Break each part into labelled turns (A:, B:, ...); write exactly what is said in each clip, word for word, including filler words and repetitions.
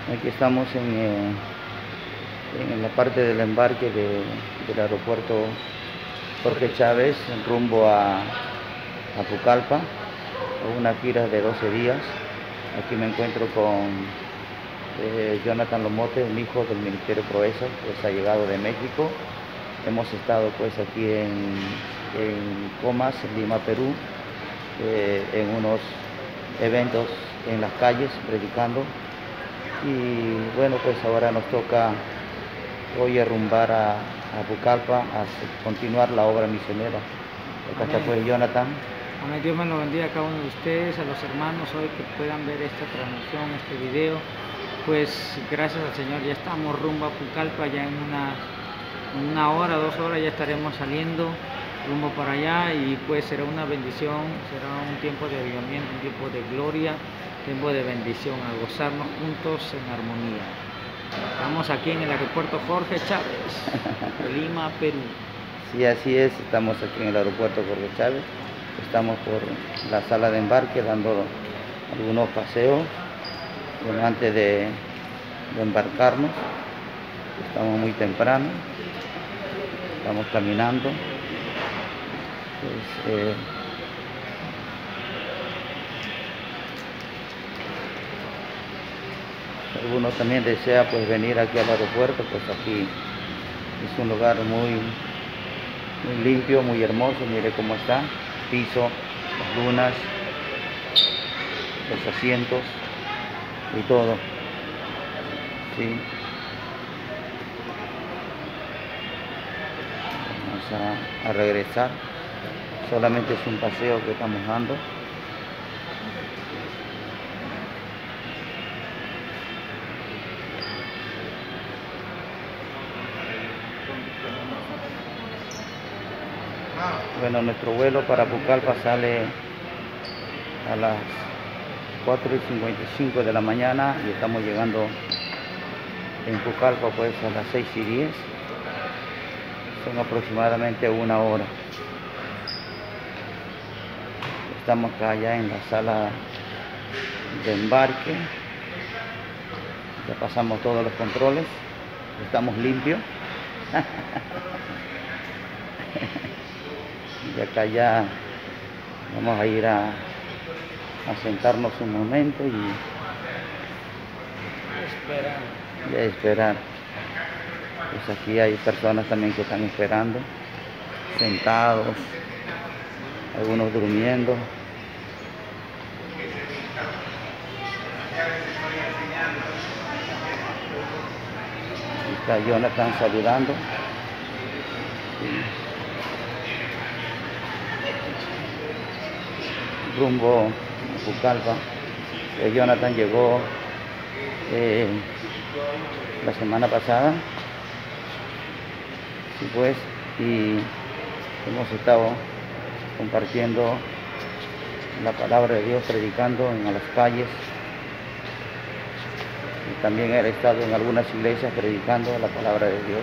A: Aquí estamos en, eh, en la parte del embarque de, del aeropuerto Jorge Chávez, rumbo a, a Pucallpa, a una gira de doce días. Aquí me encuentro con eh, Jonathan Lomote, un hijo del Ministerio Proeza, pues ha llegado de México. Hemos estado pues aquí en, en Comas, en Lima, Perú, eh, en unos eventos en las calles, predicando. Y bueno, pues ahora nos toca hoy arrumbar a, a Pucallpa, a continuar la obra misionera. Acá está pues Jonathan.
B: Amén. Dios me lo bendiga a cada uno de ustedes, a los hermanos hoy que puedan ver esta transmisión, este video. Pues gracias al Señor ya estamos rumbo a Pucallpa, ya en una, una hora, dos horas ya estaremos saliendo rumbo para allá, y pues será una bendición, será un tiempo de avivamiento, un tiempo de gloria, tiempo de bendición, a gozarnos juntos en armonía. Estamos aquí en el aeropuerto Jorge Chávez, de Lima, Perú.
A: Sí, así es, estamos aquí en el aeropuerto Jorge Chávez, estamos por la sala de embarque dando algunos paseos bueno, antes de, de embarcarnos. Estamos muy temprano, estamos caminando. Pues, eh, si alguno también desea pues venir aquí al aeropuerto, pues aquí es un lugar muy, muy limpio, muy hermoso. Mire cómo está, piso, las lunas, los asientos y todo. Sí. Vamos a, a regresar. Solamente es un paseo que estamos dando. Bueno, nuestro vuelo para Pucallpa sale a las cuatro y cincuenta y cinco de la mañana y estamos llegando en Pucallpa pues a las seis y diez. Son aproximadamente una hora. Estamos acá ya en la sala de embarque. Ya pasamos todos los controles. Estamos limpios. Y acá ya vamos a ir a, a sentarnos un momento y
B: Esperar.
A: y a esperar. Pues aquí hay personas también que están esperando, sentados, algunos durmiendo. Está Jonathan saludando. Rumbo a Pucallpa. Eh, Jonathan llegó eh, la semana pasada. Sí, pues, y hemos estado compartiendo la palabra de Dios, predicando en las calles. Y también he estado en algunas iglesias predicando la palabra de Dios.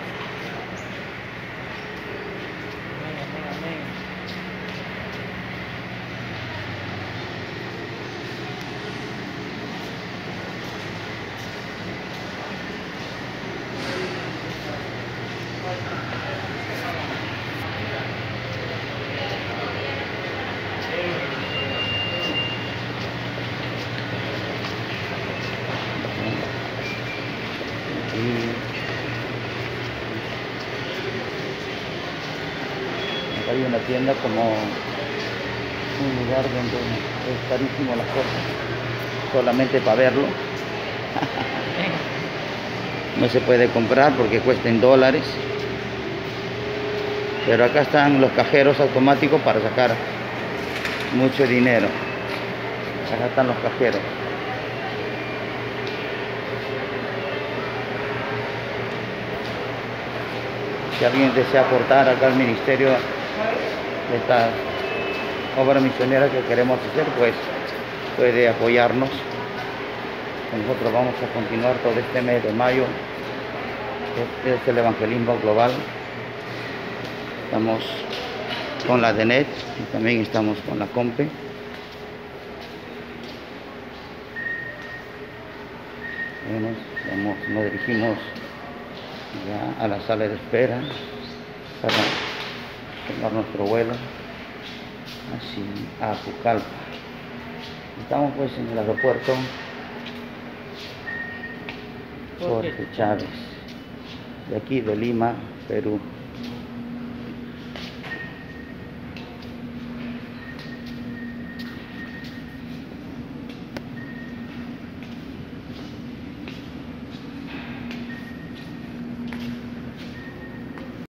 A: Acá hay una tienda como un lugar donde es carísimo las cosas, solamente para verlo. No se puede comprar porque cuesta en dólares. Pero acá están los cajeros automáticos para sacar mucho dinero. Acá están los cajeros. Si alguien desea aportar acá al ministerio de esta obra misionera que queremos hacer, pues puede apoyarnos. Nosotros vamos a continuar todo este mes de mayo. Este es el evangelismo global. Estamos con la D N E T y también estamos con la COMPE. Bueno, vamos, nos dirigimos ya a la sala de espera para tomar nuestro vuelo así a Pucallpa. Estamos pues en el aeropuerto Jorge Chávez, de aquí de Lima, Perú.